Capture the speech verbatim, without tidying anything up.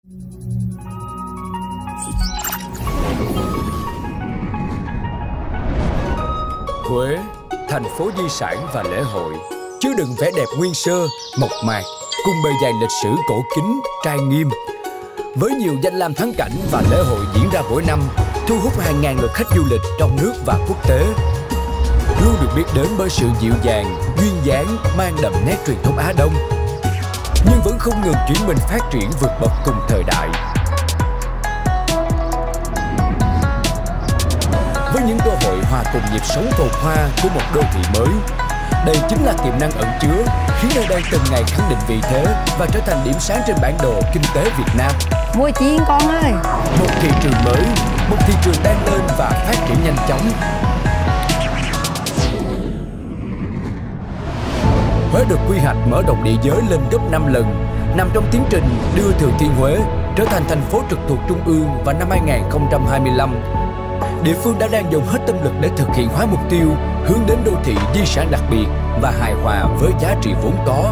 Huế, thành phố di sản và lễ hội, chứa đựng vẻ đẹp nguyên sơ, mộc mạc cùng bề dày lịch sử cổ kính, trang nghiêm. Với nhiều danh lam thắng cảnh và lễ hội diễn ra mỗi năm, thu hút hàng ngàn lượt khách du lịch trong nước và quốc tế. Luôn được biết đến bởi sự dịu dàng, duyên dáng, mang đậm nét truyền thống Á Đông, nhưng vẫn không ngừng chuyển mình phát triển vượt bậc cùng thời đại. Với những cơ hội hòa cùng nhịp sống phồn hoa của một đô thị mới, đây chính là tiềm năng ẩn chứa, khiến nơi đây từng ngày khẳng định vị thế và trở thành điểm sáng trên bản đồ kinh tế Việt Nam. Mua chiên con ơi! Một thị trường mới, một thị trường đang lên và phát triển nhanh chóng. Huế được quy hoạch mở rộng địa giới lên gấp năm lần, nằm trong tiến trình đưa Thừa Thiên Huế trở thành thành phố trực thuộc Trung ương vào năm hai nghìn không trăm hai mươi lăm. Địa phương đã đang dồn hết tâm lực để thực hiện hóa mục tiêu hướng đến đô thị di sản đặc biệt và hài hòa với giá trị vốn có.